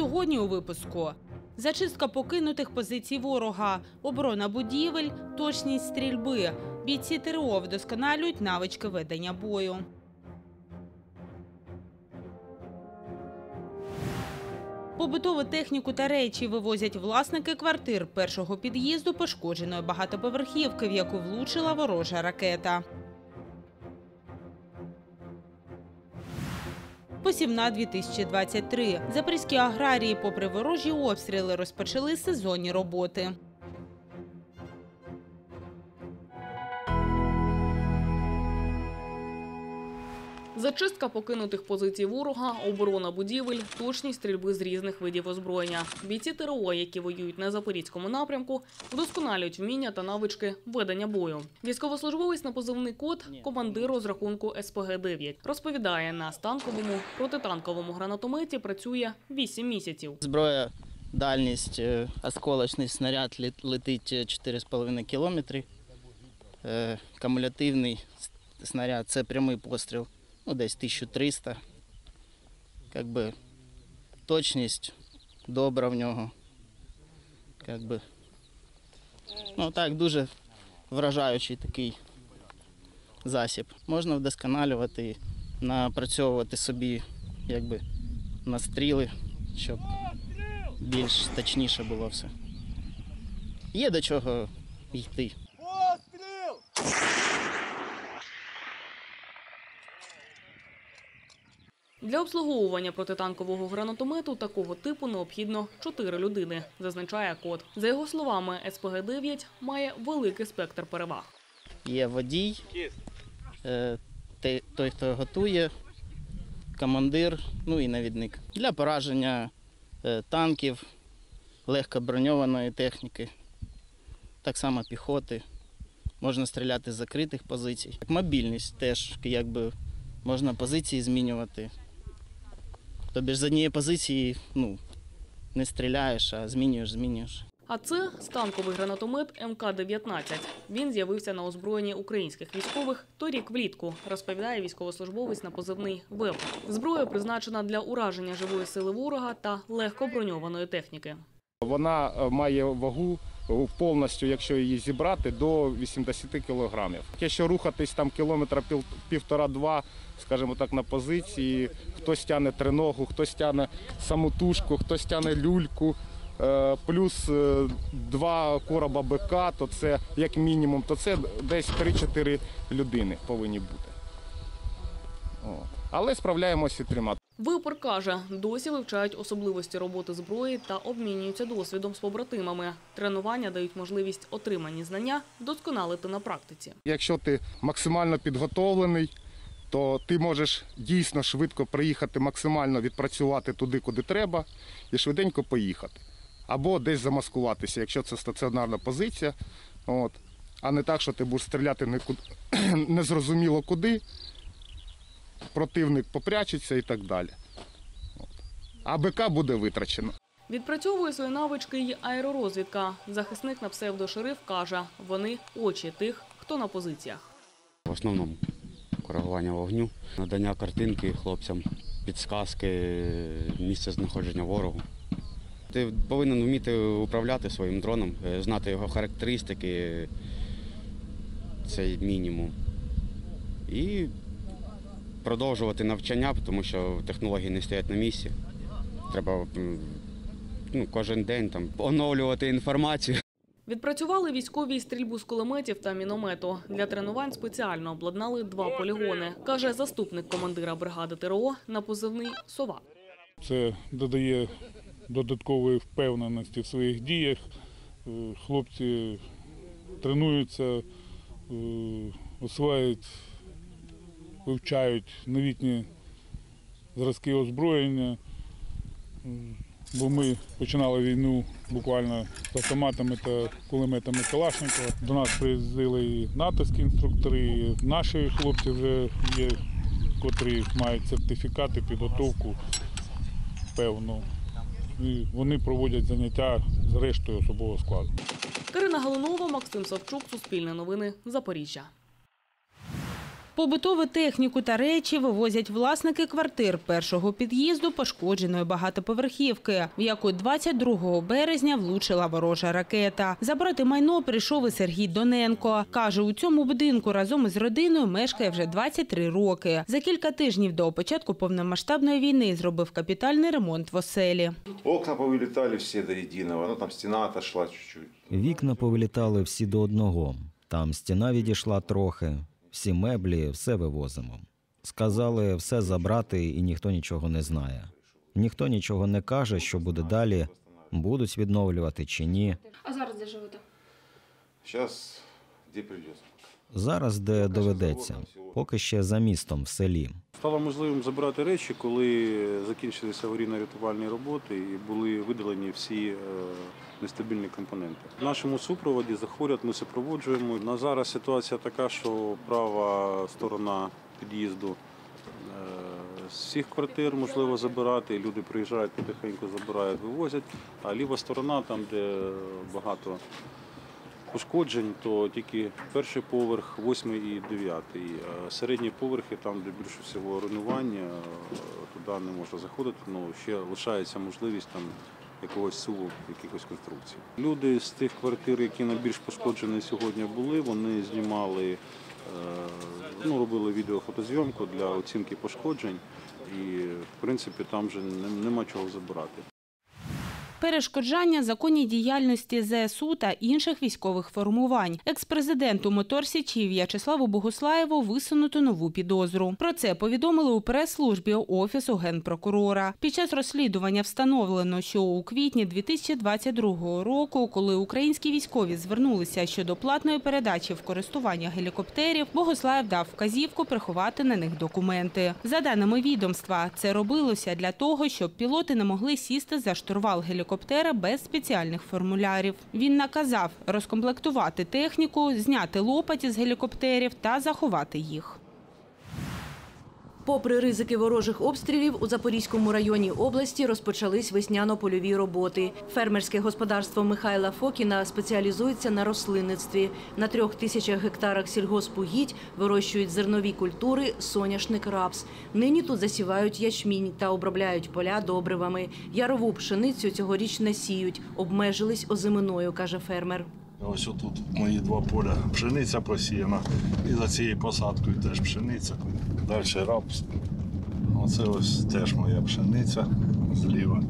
Сьогодні у випуску. Зачистка покинутих позицій ворога, оборона будівель, точність стрільби. Бійці ТрО вдосконалюють навички ведення бою. Побутову техніку та речі вивозять власники квартир першого під'їзду пошкодженої багатоповерхівки, в яку влучила ворожа ракета. Посівна 2023. Запорізькі аграрії, попри ворожі обстріли, розпочали сезонні роботи. Зачистка покинутих позицій ворога, оборона будівель, точність стрільби з різних видів озброєння. Бійці ТрО, які воюють на Запорізькому напрямку, вдосконалюють вміння та навички ведення бою. Військовослужбовець на позивний «Кот» – командир розрахунку СПГ-9. Розповідає, на станковому, протитанковому гранатометі працює 8 місяців. Зброя, дальність, осколочний снаряд летить 4,5 кілометри. Кумулятивний снаряд – це прямий постріл. Десь 1300. Точність добра в нього. Так, дуже вражаючий такий засіб. Можна вдосконалювати, напрацьовувати собі настріли, щоб більш точніше було все. Є до чого йти. Для обслуговування протитанкового гранатомету такого типу необхідно 4 людини, зазначає «Кот». За його словами, СПГ-9 має великий спектр переваг. Є водій, той, хто готує, командир, і навідник. Для пораження танків, легкоброньованої техніки, так само піхоти. Можна стріляти з закритих позицій. Мобільність теж, можна позиції змінювати. Тобі ж з однієї позиції не стріляєш, а змінюєш. А це станковий гранатомет МК-19. Він з'явився на озброєнні українських військових торік влітку, розповідає військовослужбовець на позивний «ВЕП». Зброя призначена для ураження живої сили ворога та легкоброньованої техніки. Вона має вагу повністю, якщо її зібрати, до 80 кілограмів. Якщо рухатись кілометра півтора-два, скажімо так, на позиції, хтось тягне триногу, хтось тягне самотужку, хтось тягне люльку, плюс 2 короба БК, то це як мінімум, то це десь 3-4 людини повинні бути. Але справляємося і 3. ВИПР каже, досі вивчають особливості роботи зброї та обмінюються досвідом з побратимами. Тренування дають можливість отримані знання вдосконалити на практиці. Якщо ти максимально підготовлений, то ти можеш дійсно швидко приїхати, максимально відпрацювати туди, куди треба, і швиденько поїхати. Або десь замаскуватися, якщо це стаціонарна позиція, а не так, що ти будеш стріляти незрозуміло куди, противник попрячеться і так далі. А БК буде витрачено. Відпрацьовує свої навички й аеророзвідка. Захисник на псевдо-Шериф каже, вони – очі тих, хто на позиціях. В основному коригування вогню, надання картинки хлопцям, підсказки, місце знаходження ворогу. Ти повинен вміти управляти своїм дроном, знати його характеристики, це мінімум. І продовжувати навчання, тому що технології не стоять на місці. Треба кожен день оновлювати інформацію. Відпрацювали військові стрільбу з кулеметів та міномету. Для тренувань спеціально обладнали 2 полігони, каже заступник командира бригади ТрО на позивний «Сова». Це додає додаткової впевненості в своїх діях. Хлопці тренуються, освоюють, вивчають новітні зразки озброєння, бо ми починали війну буквально з автоматами та кулеметами Калашникова. До нас приїздили і натовські інструктори, і наші хлопці вже є, котрі мають сертифікати, підготовку певну. І вони проводять заняття з рештою особового складу. Карина Галунова, Максим Савчук, Суспільне новини, Запоріжжя. Побутову техніку та речі вивозять власники квартир першого під'їзду пошкодженої багатоповерхівки, в яку 22 березня влучила ворожа ракета. Забрати майно прийшов і Сергій Доненко. Каже, у цьому будинку разом із родиною мешкає вже 23 роки. За кілька тижнів до початку повномасштабної війни зробив капітальний ремонт в оселі. Окна повилітали всі до єдиного, там стіна отошла чуть-чуть. Вікна повилітали всі до одного. Там стіна відійшла трохи. Всі меблі, все вивозимо. Сказали все забрати і ніхто нічого не знає. Ніхто нічого не каже, що буде далі, будуть відновлювати чи ні. А зараз де живете? Зараз де прийдеться. Зараз де доведеться, поки ще за містом, в селі. Стало можливим забирати речі, коли закінчилися аварійно-рятувальні роботи і були видалені всі нестабільні компоненти. В нашому супроводі заходять, ми супроводжуємо. На зараз ситуація така, що права сторона під'їзду з всіх квартир можливо забирати, люди приїжджають, потихеньку забирають, вивозять, а ліва сторона, там де багато пошкоджень, то тільки перший поверх, 8 і 9. Середні поверхи, там де більше всього руйнування, туди не можна заходити, але ще лишається можливість там якогось суву, якихось конструкцій. Люди з тих квартир, які найбільш пошкоджені сьогодні були, вони знімали, робили відеофотозйомку для оцінки пошкоджень і, в принципі, там вже нема чого забирати. Перешкоджання законній діяльності ЗСУ та інших військових формувань. Екс-президенту Моторсічі В'ячеславу Богуслаєву висунуто нову підозру. Про це повідомили у прес-службі Офісу Генпрокурора. Під час розслідування встановлено, що у квітні 2022 року, коли українські військові звернулися щодо платної передачі в користування гелікоптерів, Богуслаєв дав вказівку приховати на них документи. За даними відомства, це робилося для того, щоб пілоти не могли сісти за штурвал гелікоптера без спеціальних формулярів. Він наказав розкомплектувати техніку, зняти лопаті з гелікоптерів та заховати їх. Попри ризики ворожих обстрілів, у Запорізькому районі області розпочались весняно-польові роботи. Фермерське господарство Михайла Фокіна спеціалізується на рослинництві. На 3000 гектарах сільгоспугідь вирощують зернові культури, соняшник, рапс. Нині тут засівають ячмінь та обробляють поля добривами. Ярову пшеницю цьогоріч не сіють, обмежились озиминою, каже фермер. Ось тут мої 2 поля пшениця посіяна і за цією посадкою теж пшениця. Далі рапс. Оце ось теж моя пшениця зліва.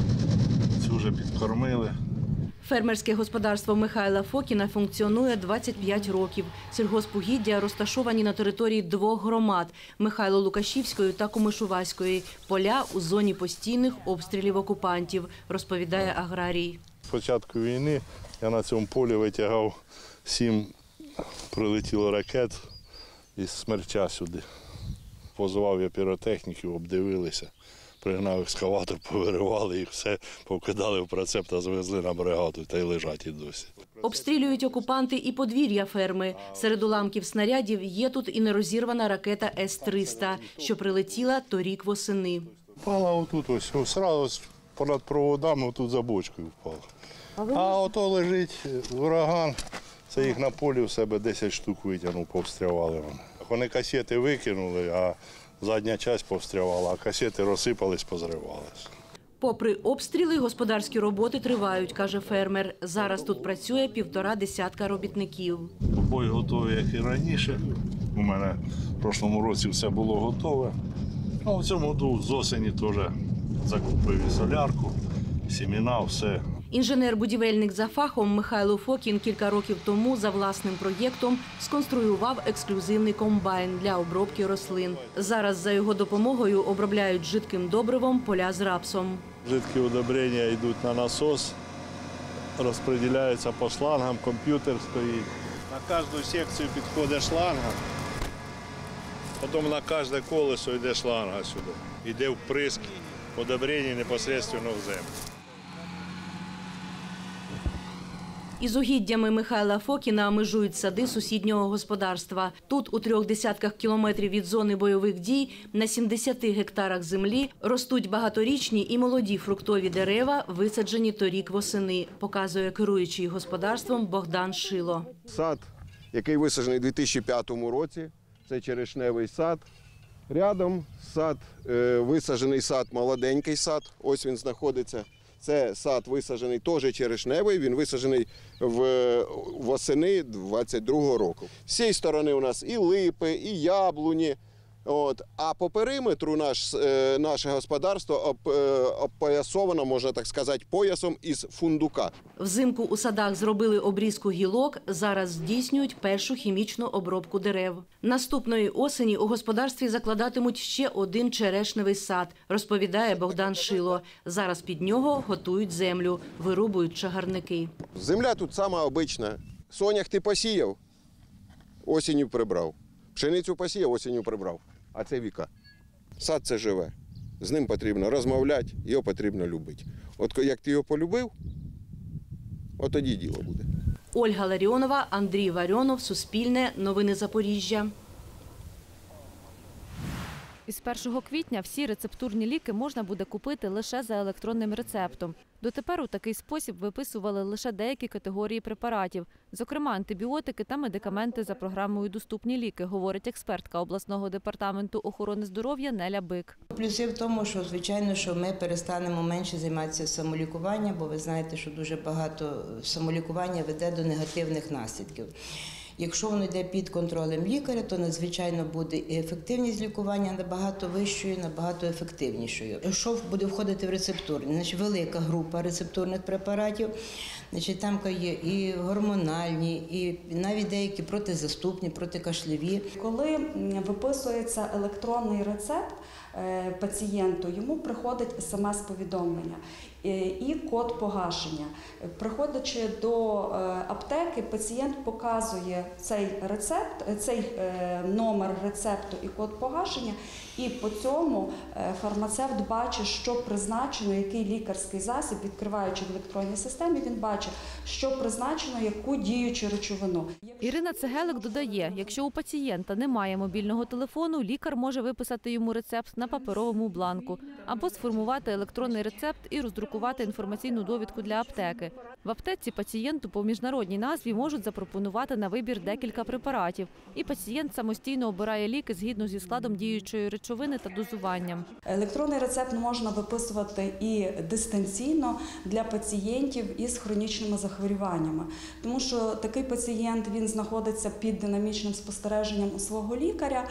Цю вже підкормили. Фермерське господарство Михайла Фокіна функціонує 25 років. Сільгоспугіддя розташовані на території 2 громад – Михайло-Лукашівської та Комишуваської. Поля у зоні постійних обстрілів окупантів, розповідає аграрій. З початку війни я на цьому полі витягав 7 прилетіло ракет із Смерча сюди. Позвав я піротехніків, обдивилися, пригнав екскаватор, повиривали їх, все повкидали в прицеп та звезли на бригаду, та й лежать і досі. Обстрілюють окупанти і подвір'я ферми. Серед уламків снарядів є тут і нерозірвана ракета С-300, що прилетіла торік восени. Впала отут, ось одразу понад проводами, отут за бочкою впала. А ото лежить ураган, це їх на полі в себе 10 штук витягнув, повстрявали вони. Вони касети викинули, а задня частина повстрявала, а касети розсипались, позривалися. Попри обстріли, господарські роботи тривають, каже фермер. Зараз тут працює 1,5 десятка робітників. Бой готовий, як і раніше. У мене в прошлому році все було готове. А в цьому году з осені теж закупив і солярку, сімена, все. Інженер-будівельник за фахом Михайло Фокін кілька років тому за власним проєктом сконструював ексклюзивний комбайн для обробки рослин. Зараз за його допомогою обробляють жидким добривом поля з рапсом. Жидкі удобрення йдуть на насос, розподіляються по шлангам, комп'ютер стоїть. На кожну секцію підходить шланга, потім на кожне колесо йде шланга сюди. Йде вприск удобрень непосередньо в землю. Із угіддями Михайла Фокіна межують сади сусіднього господарства. Тут, у 3 десятках кілометрів від зони бойових дій, на 70 гектарах землі ростуть багаторічні і молоді фруктові дерева, висаджені торік восени, показує керуючий господарством Богдан Шило. Сад, який висаджений у 2005 році, Це черешневий сад. Рядом сад, висаджений сад, молоденький сад, ось він знаходиться. Це сад висаджений теж черешневий, він висаджений восени 22-го року. З цієї сторони у нас і липи, і яблуні. А по периметру наше господарство опоясовано, можна так сказати, поясом із фундука. Взимку у садах зробили обрізку гілок, зараз здійснюють першу хімічну обробку дерев. Наступної осені у господарстві закладатимуть ще один черешневий сад, розповідає Богдан Шило. Зараз під нього готують землю, вирубують чагарники. Земля тут сама обична. Сонях ти посіяв, осінню прибрав. Пшеницю посіяв, осінню прибрав. А це віка. Сад – це живе. З ним потрібно розмовляти, його потрібно любити. От як ти його полюбив, от тоді діло буде. Ольга Ларіонова, Андрій Варіонов, Суспільне, Новини Запоріжжя. Із 1 квітня всі рецептурні ліки можна буде купити лише за електронним рецептом. Дотепер у такий спосіб виписували лише деякі категорії препаратів, зокрема антибіотики та медикаменти за програмою «Доступні ліки», говорить експертка обласного департаменту охорони здоров'я Неля Бик. Плюси в тому, що, звичайно, що ми перестанемо менше займатися самолікуванням, бо ви знаєте, що дуже багато самолікування веде до негативних наслідків. Якщо воно йде під контролем лікаря, то надзвичайно буде і ефективність лікування набагато вищою, набагато ефективнішою. Що буде входити в рецептурні? Значить, велика група рецептурних препаратів. Значить, там є і гормональні, і навіть деякі протизаступні, протикашляві. Коли виписується електронний рецепт пацієнту, йому приходить смс-повідомлення і код погашення. Приходячи до аптеки, пацієнт показує цей рецепт, цей номер рецепту і код погашення, і по цьому фармацевт бачить, що призначено, який лікарський засіб, відкриваючи в електронній системі, він бачить, що призначено, яку діючу речовину. Ірина Цегелик додає, якщо у пацієнта немає мобільного телефону, лікар може виписати йому рецепт на паперовому бланку або сформувати електронний рецепт і роздрукувати інформаційну довідку для аптеки. В аптеці пацієнту по міжнародній назві можуть запропонувати на вибір декілька препаратів, і пацієнт самостійно обирає ліки згідно зі складом діючої речовини та дозуванням. Електронний рецепт можна виписувати і дистанційно для пацієнтів із хронічними захворюваннями, тому що такий пацієнт, він знаходиться під динамічним спостереженням у свого лікаря.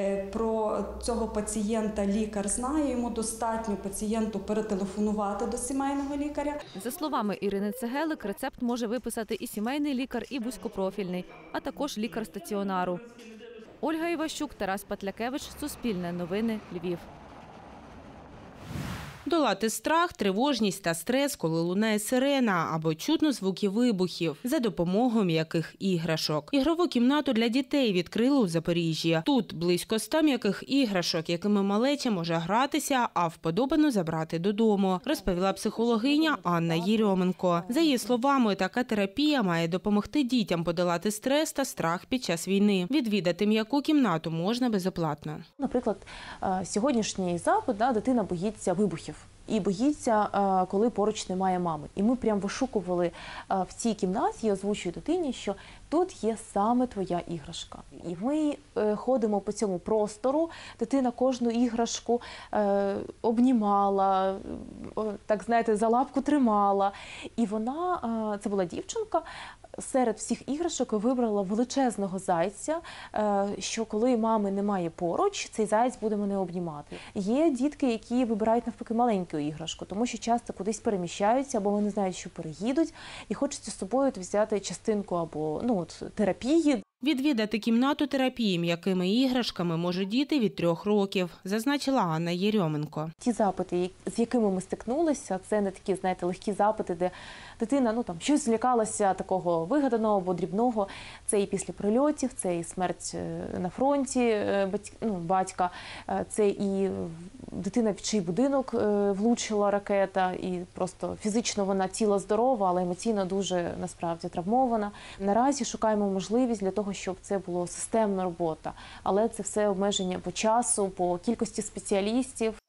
Про цього пацієнта лікар знає, йому достатньо пацієнту перетелефонувати до сімейного лікаря. За словами Ірини Цегелик, рецепт може виписати і сімейний лікар, і вузькопрофільний, а також лікар стаціонару. Ольга Іващук, Тарас Патлякевич, Суспільне новини, Львів. Долати страх, тривожність та стрес, коли лунає сирена або чутно звуки вибухів за допомогою м'яких іграшок. Ігрову кімнату для дітей відкрили у Запоріжжі. Тут близько 100 м'яких іграшок, якими малеча може гратися, а вподобано забрати додому, розповіла психологиня Анна Єрьоменко. За її словами, така терапія має допомогти дітям подолати стрес та страх під час війни. Відвідати м'яку кімнату можна безоплатно. Наприклад, сьогоднішній запит, дитина боїться вибухів. І боїться, коли поруч немає мами. І ми прямо вишукували в цій кімнаті, я озвучую дитині, що тут є саме твоя іграшка. І ми ходимо по цьому простору, дитина кожну іграшку обнімала, так знаєте, за лапку тримала. І вона, це була дівчинка, серед всіх іграшок вибрала величезного зайця, що коли мами немає поруч, цей заяць буде мене обнімати. Є дітки, які вибирають навпаки маленьку іграшку, тому що часто кудись переміщаються, або вони знають, що переїдуть, і хочеться з собою взяти частинку або терапії. Відвідати кімнату терапії м'якими іграшками можуть діти від 3 років, зазначила Анна Єрьоменко. Ті запити, з якими ми стикнулися, це не такі, знаєте, легкі запити, де дитина щось злякалася такого вигаданого або дрібного. Це і після прильотів, це і смерть на фронті батька, це і дитина, в чий будинок влучила ракета, і просто фізично вона тіло здорова, але емоційно дуже, насправді, травмована. Наразі шукаємо можливість для того, щоб це була системна робота, але це все обмеження по часу, по кількості спеціалістів.